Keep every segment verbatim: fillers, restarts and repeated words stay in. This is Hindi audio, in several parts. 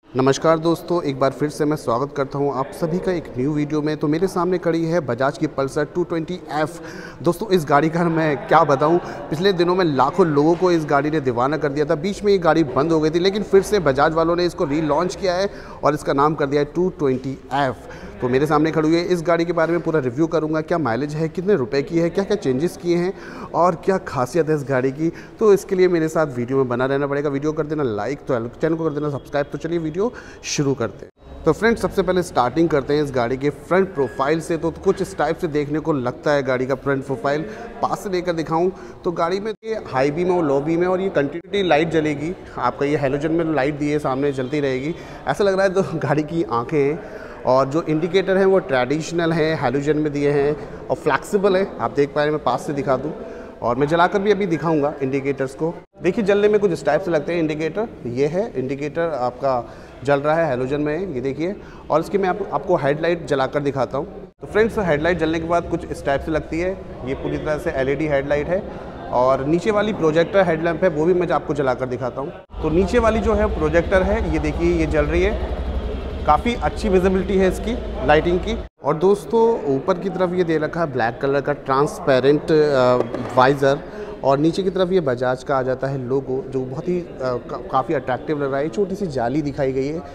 नमस्कार दोस्तों, एक बार फिर से मैं स्वागत करता हूं आप सभी का एक न्यू वीडियो में। तो मेरे सामने खड़ी है बजाज की पल्सर टू ट्वेंटी एफ। दोस्तों इस गाड़ी का मैं क्या बताऊं, पिछले दिनों में लाखों लोगों को इस गाड़ी ने दीवाना कर दिया था। बीच में ये गाड़ी बंद हो गई थी, लेकिन फिर से बजाज वालों ने इसको रीलॉन्च किया है और इसका नाम कर दिया है टू ट्वेंटी एफ। तो मेरे सामने खड़ी हुई है, इस गाड़ी के बारे में पूरा रिव्यू करूंगा। क्या माइलेज है, कितने रुपए की है, क्या क्या चेंजेस किए हैं और क्या खासियत है इस गाड़ी की। तो इसके लिए मेरे साथ वीडियो में बना रहना पड़ेगा। वीडियो कर देना लाइक, तो चैनल को कर देना सब्सक्राइब। तो चलिए वीडियो शुरू करते हैं। तो फ्रेंड्स सबसे पहले स्टार्टिंग करते हैं इस गाड़ी के फ्रंट प्रोफाइल से। तो कुछ इस टाइप से देखने को लगता है गाड़ी का फ्रंट प्रोफाइल। पास से लेकर दिखाऊं तो गाड़ी में ये हाई बीम और लो बीम है और ये कंटिन्यूटी लाइट जलेगी। आपका ये हेलोजन में लाइट दी है, सामने जलती रहेगी, ऐसा लग रहा है। तो गाड़ी की आँखें हैं और जो इंडिकेटर हैं वो ट्रेडिशनल है, हेलोजन में दिए हैं और फ्लैक्सिबल है। आप देख पाए, मैं पास से दिखा दूं और मैं जलाकर भी अभी दिखाऊंगा इंडिकेटर्स को। देखिए जलने में कुछ इस टाइप से लगते हैं इंडिकेटर। ये है इंडिकेटर आपका जल रहा है, हेलोजन में है, ये देखिए। और इसकी मैं आप, आपको हेडलाइट जलाकर दिखाता हूँ। तो फ्रेंड्स हेडलाइट जलने के बाद कुछ इस टाइप से लगती है। ये पूरी तरह से एल ई डी हेडलाइट है और नीचे वाली प्रोजेक्टर हेडलैम्प है, वो भी मैं आपको जलाकर दिखाता हूँ। तो नीचे वाली जो है प्रोजेक्टर है, ये देखिए ये जल रही है। काफ़ी अच्छी विजिबिलिटी है इसकी लाइटिंग की। और दोस्तों ऊपर की तरफ ये दे रखा है ब्लैक कलर का ट्रांसपेरेंट वाइज़र और नीचे की तरफ ये बजाज का आ जाता है लोगो, जो बहुत ही का, काफ़ी अट्रैक्टिव लग रहा है। छोटी सी जाली दिखाई गई है,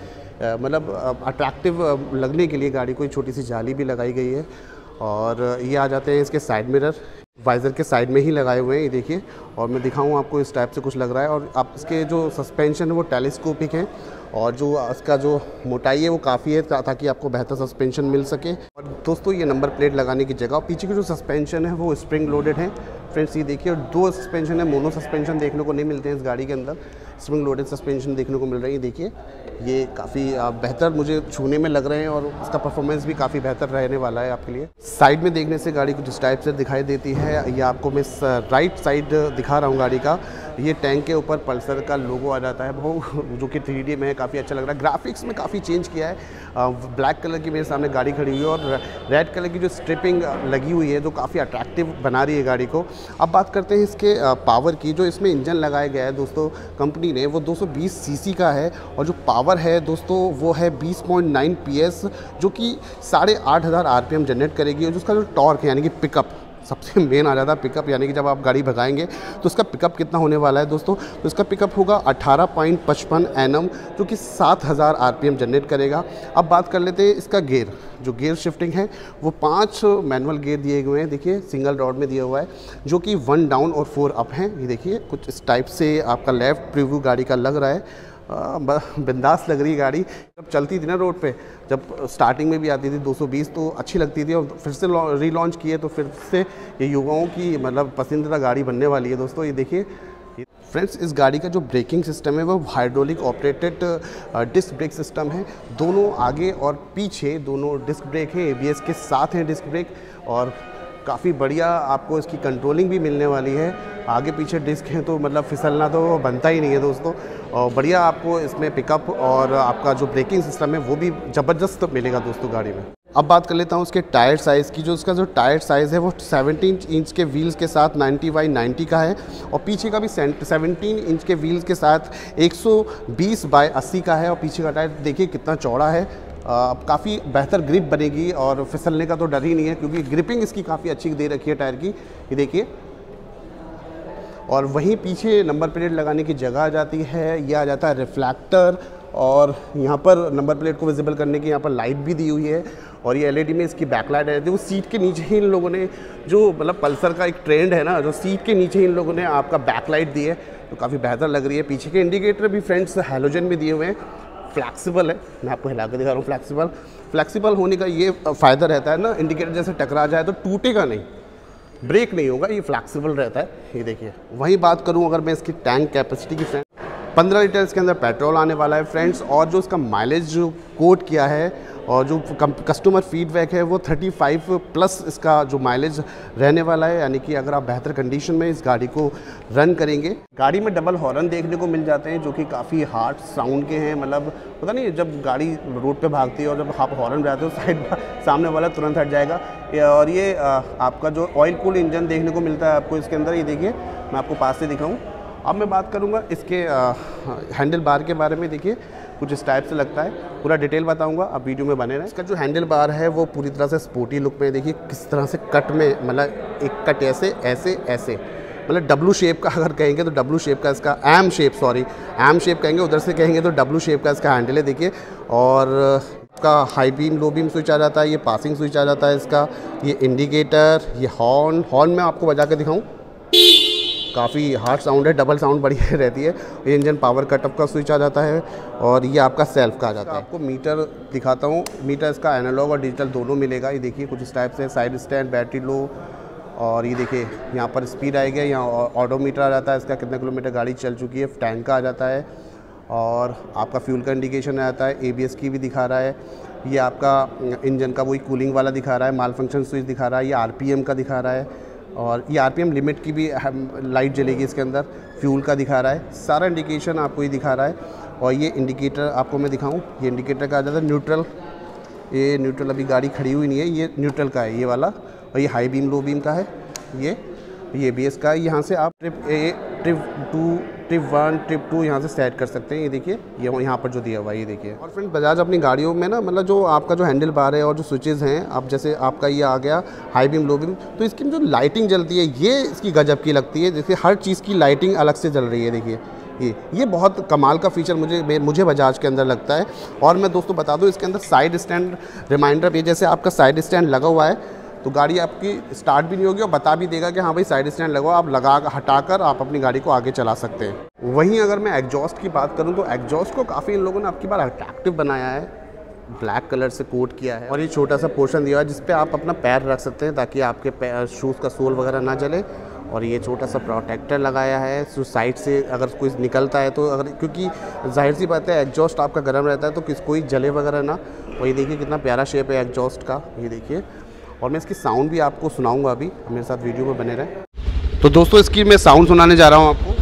मतलब अट्रैक्टिव लगने के लिए गाड़ी को छोटी सी जाली भी लगाई गई है। और ये आ जाते हैं इसके साइड मिरर, वाइज़र के साइड में ही लगाए हुए हैं, ये देखिए। और मैं दिखाऊं आपको, इस टाइप से कुछ लग रहा है। और आप इसके जो सस्पेंशन है वो टेलीस्कोपिक है और जो इसका जो मोटाई है वो काफ़ी है, ताकि आपको बेहतर सस्पेंशन मिल सके। और दोस्तों ये नंबर प्लेट लगाने की जगह पीछे की जो सस्पेंशन है वो स्प्रिंग लोडेड है। फ्रेंड्स ये देखिए, दो सस्पेंशन है, मोनो सस्पेंशन देखने को नहीं मिलते हैं इस गाड़ी के अंदर। स्प्रिंग लोडेड सस्पेंशन देखने को मिल रही है। देखिए ये काफ़ी बेहतर मुझे छूने में लग रहे हैं और इसका परफॉर्मेंस भी काफ़ी बेहतर रहने वाला है आपके लिए। साइड में देखने से गाड़ी कुछ इस टाइप से दिखाई देती है। ये आपको मैं राइट साइड दिखा रहा हूँ गाड़ी का। ये टैंक के ऊपर पल्सर का लोगो आ जाता है, वो जो कि थ्री डी में है, काफ़ी अच्छा लग रहा है। ग्राफिक्स में काफ़ी चेंज किया है। ब्लैक कलर की मेरे सामने गाड़ी खड़ी हुई है और रेड कलर की जो स्ट्रिपिंग लगी हुई है जो काफ़ी अट्रैक्टिव बना रही है गाड़ी को। अब बात करते हैं इसके पावर की। जो इसमें इंजन लगाया गया है दोस्तों कंपनी ने, वो दो सौ बीस सीसी का है और जो पावर है दोस्तों वो है बीस पॉइंट नाइन पी एस, जो कि साढ़े आठ हज़ार आर पी एम जनरेट करेगी। और जो उसका जो टॉर्क है यानी कि पिकअप, सबसे मेन आ जाता है पिकअप, यानी कि जब आप गाड़ी भगाएंगे तो उसका पिकअप कितना होने वाला है दोस्तों। तो इसका पिकअप होगा अठारह पॉइंट पचपन एन एम, जो कि सात हज़ार आर पी एम जनरेट करेगा। अब बात कर लेते हैं इसका गियर। जो गियर शिफ्टिंग है वो पांच मैनुअल गियर दिए हुए हैं, देखिए सिंगल रॉड में दिया हुआ है, जो कि वन डाउन और फोर अप हैं। ये देखिए कुछ इस टाइप से आपका लेफ्ट प्रीव्यू गाड़ी का लग रहा है। बिंदास लग रही है गाड़ी। जब चलती थी ना रोड पे, जब स्टार्टिंग में भी आती थी दो सौ बीस, तो अच्छी लगती थी और फिर से रीलॉन्च की है तो फिर से ये युवाओं की मतलब पसंदीदा गाड़ी बनने वाली है दोस्तों। ये देखिए फ्रेंड्स, इस गाड़ी का जो ब्रेकिंग सिस्टम है वो hydraulic operated disc brake system है। दोनों आगे और पीछे दोनों डिस्क ब्रेक है, ए बी एस के साथ हैं डिस्क ब्रेक। और काफ़ी बढ़िया आपको इसकी कंट्रोलिंग भी मिलने वाली है। आगे पीछे डिस्क है तो मतलब फिसलना तो बनता ही नहीं है दोस्तों। और बढ़िया आपको इसमें पिकअप और आपका जो ब्रेकिंग सिस्टम है वो भी ज़बरदस्त मिलेगा दोस्तों गाड़ी में। अब बात कर लेता हूँ उसके टायर साइज़ की। जो उसका जो टायर साइज़ है वो सत्रह इंच के व्हील्स के साथ नब्बे बाई नब्बे का है और पीछे का भी सत्रह इंच के व्हील्स के साथ एक सौ बीस बाई अस्सी का है। और पीछे का टायर देखिए कितना चौड़ा है। अब काफ़ी बेहतर ग्रिप बनेगी और फिसलने का तो डर ही नहीं है, क्योंकि ग्रिपिंग इसकी काफ़ी अच्छी दे रखी है टायर की, ये देखिए। और वहीं पीछे नंबर प्लेट लगाने की जगह आ जाती है। यह आ जाता है रिफ्लेक्टर और यहाँ पर नंबर प्लेट को विजिबल करने की यहाँ पर लाइट भी दी हुई है। और ये एल ई डी में इसकी बैकलाइट है। वो सीट के नीचे ही इन लोगों ने, जो मतलब पल्सर का एक ट्रेंड है ना, जो सीट के नीचे ही इन लोगों ने आपका बैकलाइट दी है, तो काफ़ी बेहतर लग रही है। पीछे के इंडिकेटर भी फ्रेंड्स हेलोजन में दिए हुए हैं। फ्लैक्सिबल है, मैं आपको हिला कर दिखा रहा हूँ। फ्लैक्सिबल फ्लैक्सिबल होने का ये फ़ायदा रहता है ना, इंडिकेटर जैसे टकरा जाए तो टूटेगा नहीं, ब्रेक नहीं होगा, ये फ्लैक्सिबल रहता है। ये देखिए। वहीं बात करूं अगर मैं इसकी टैंक कैपेसिटी की, फ्रेंड पंद्रह लीटर इसके अंदर पेट्रोल आने वाला है फ्रेंड्स। और जो इसका माइलेज जो कोट किया है और जो कस्टमर फीडबैक है वो पैंतीस प्लस इसका जो माइलेज रहने वाला है, यानी कि अगर आप बेहतर कंडीशन में इस गाड़ी को रन करेंगे। गाड़ी में डबल हॉर्न देखने को मिल जाते हैं, जो कि काफ़ी हार्ड साउंड के हैं। मतलब पता नहीं, जब गाड़ी रोड पे भागती है और जब आप हॉर्न बजाते हो साइड सामने वाला तुरंत हट जाएगा। और ये आपका जो ऑयल कूल्ड इंजन देखने को मिलता है आपको इसके अंदर, ये देखिए मैं आपको पास से दिखाऊँ। अब मैं बात करूँगा इसके हैंडल बार के बारे में। देखिए कुछ इस टाइप से लगता है। पूरा डिटेल बताऊंगा, आप वीडियो में बने रहें। इसका जो हैंडल बार है वो पूरी तरह से स्पोर्टी लुक में, देखिए किस तरह से कट में, मतलब एक कट ऐसे ऐसे ऐसे, मतलब डब्लू शेप का अगर कहेंगे तो डब्लू शेप का इसका, M shape sorry M shape कहेंगे, उधर से कहेंगे तो डब्लू शेप का इसका हैंडल है। देखिए, और इसका high beam low beam switch आ जाता है, ये पासिंग स्विच आ जाता है इसका, ये इंडिकेटर, ये हॉर्न हॉर्न मैं आपको बजा के दिखाऊं, काफ़ी हार्ड साउंड है, डबल साउंड बढ़िया रहती है। ये इंजन पावर कटअप का स्विच आ जाता है, और ये आपका सेल्फ का आ जाता है। आपको मीटर दिखाता हूँ, मीटर इसका एनालॉग और डिजिटल दोनों मिलेगा। ये देखिए कुछ इस टाइप से, साइड स्टैंड, बैटरी लो, और ये देखिए यहाँ पर स्पीड आएगी, यहाँ ऑडोमीटर आ जाता है इसका, कितने किलोमीटर गाड़ी चल चुकी है, टैंक का आ जाता है, और आपका फ्यूल का इंडिकेशन आ जाता है, एबीएस की भी दिखा रहा है, ये आपका इंजन का वही कूलिंग वाला दिखा रहा है, माल फंक्शन स्विच दिखा रहा है, ये आरपीएम का दिखा रहा है, और ये आरपीएम लिमिट की भी लाइट जलेगी इसके अंदर, फ्यूल का दिखा रहा है, सारा इंडिकेशन आपको ये दिखा रहा है। और ये इंडिकेटर आपको मैं दिखाऊं, ये इंडिकेटर का आ जाता है न्यूट्रल, ये न्यूट्रल अभी गाड़ी खड़ी हुई नहीं है, ये न्यूट्रल का है ये वाला, और ये हाई बीम लो बीम का है, ये ये बी एस का है। यहाँ से आप trip A, trip two, trip one, trip two यहाँ से सेट कर सकते हैं। ये देखिए, ये यहाँ पर जो दिया हुआ है, ये देखिए। और फ्रेंड्स, बजाज अपनी गाड़ियों में ना, मतलब जो आपका जो हैंडल बार है और जो स्विचेज़ हैं, आप जैसे आपका ये आ गया हाई बीम लो बीम, तो इसकी जो लाइटिंग जलती है ये इसकी गजब की लगती है। जैसे हर चीज़ की लाइटिंग अलग से जल रही है, देखिए ये ये बहुत कमाल का फीचर मुझे मुझे बजाज के अंदर लगता है। और मैं दोस्तों बता दूं, इसके अंदर साइड स्टैंड रिमाइंडर, ये जैसे आपका साइड स्टैंड लगा हुआ है तो गाड़ी आपकी स्टार्ट भी नहीं होगी और बता भी देगा कि हाँ भाई साइड स्टैंड लगाओ, आप लगा हटाकर आप अपनी गाड़ी को आगे चला सकते हैं। वहीं अगर मैं एग्जॉस्ट की बात करूं तो एग्जॉस्ट को काफ़ी इन लोगों ने आपकी बार अट्रैक्टिव बनाया है, ब्लैक कलर से कोट किया है, और ये छोटा सा पोर्शन दिया है जिस पे आप अपना पैर रख सकते हैं ताकि आपके शूज़ का सोल वगैरह ना जले। और ये छोटा सा प्रोटेक्टर लगाया है, जो साइड से अगर कोई निकलता है तो, अगर क्योंकि जाहिर सी बात है एग्जॉस्ट आपका गर्म रहता है तो किस कोई जले वगैरह ना। और ये देखिए कितना प्यारा शेप है एग्जॉस्ट का, ये देखिए। और मैं इसकी साउंड भी आपको सुनाऊंगा, अभी मेरे साथ वीडियो में बने रहे। तो दोस्तों इसकी मैं साउंड सुनाने जा रहा हूँ आपको।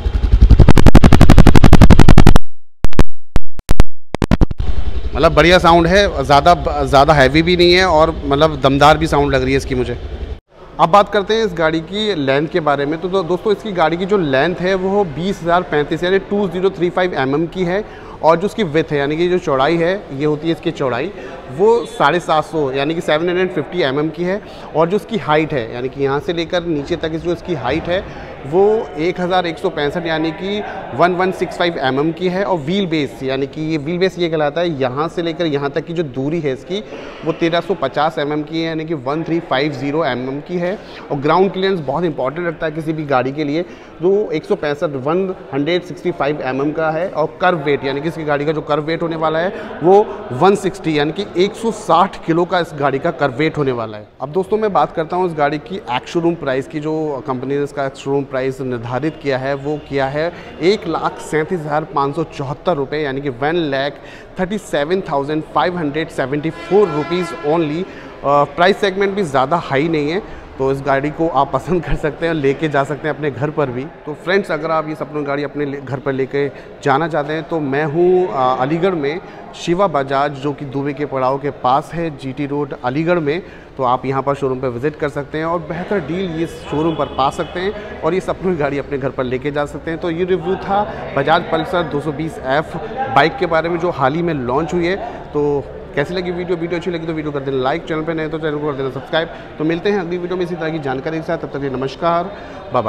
मतलब बढ़िया साउंड है, ज़्यादा ज़्यादा हैवी भी नहीं है, और मतलब दमदार भी साउंड लग रही है इसकी मुझे। अब बात करते हैं इस गाड़ी की लेंथ के बारे में। तो, तो दोस्तों इसकी गाड़ी की जो लेंथ है वो बीस हज़ार पैंतीस यानी two zero three five M M की है, और जो उसकी विथ है यानी कि जो चौड़ाई है, ये होती है इसकी चौड़ाई, वो साढ़े सात सौ यानी कि seven hundred fifty M M की है। और जो उसकी हाइट है यानी कि यहाँ से लेकर नीचे तक जो इसकी हाइट है वो एक हज़ार एक सौ पैंसठ यानी कि one one six five M M की है। और व्हील बेस यानी कि ये व्हील बेस ये कहलाता है, यहाँ से लेकर यहाँ तक की जो दूरी है इसकी वो तेरह सौ पचास एम एम की है यानी कि one three five zero M M की है। और ग्राउंड क्लियरेंस बहुत इंपॉर्टेंट रखता है किसी भी गाड़ी के लिए, जो एक सौ पैंसठ one hundred sixty five M M का है। और कर्व वेट यानी कि इसकी गाड़ी का जो कर्व वेट होने वाला है वो वन सिक्सटी यानी कि एक सौ साठ किलो का इस गाड़ी का कर्व वेट होने वाला है। अब दोस्तों मैं बात करता हूँ इस गाड़ी की एक्स शोरूम प्राइस की। जो कंपनी ने इसका एक्स शोरूम प्राइस निर्धारित किया है वो किया है एक लाख सैंतीस हज़ार पाँच सौ चौहत्तर रुपये यानी कि one lakh thirty seven thousand five hundred seventy four rupees only. Price segment भी ज़्यादा हाई नहीं है, तो इस गाड़ी को आप पसंद कर सकते हैं, लेके जा सकते हैं अपने घर पर भी। तो फ्रेंड्स, अगर आप ये सपनों गाड़ी अपने घर पर लेके जाना चाहते हैं तो मैं हूँ अलीगढ़ में शिवा बजाज, जो कि दुबे के पड़ाव के पास है, जीटी रोड अलीगढ़ में। तो आप यहाँ पर शोरूम पर विज़िट कर सकते हैं और बेहतर डील ये शोरूम पर पा सकते हैं और ये सपनों गाड़ी अपने घर पर लेके जा सकते हैं। तो ये रिव्यू था बजाज पल्सर दो सौ बीस एफ बाइक के बारे में जो हाल ही में लॉन्च हुई है। तो कैसी लगी वीडियो? वीडियो अच्छी लगी तो वीडियो कर देना लाइक, चैनल पे नए तो चैनल को कर देना सब्सक्राइब। तो मिलते हैं अगली वीडियो में इसी तरह की जानकारी के साथ, तब तक नमस्कार, बाय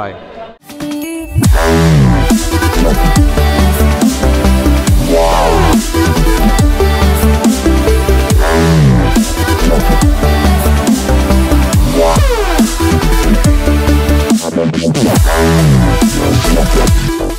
बाय।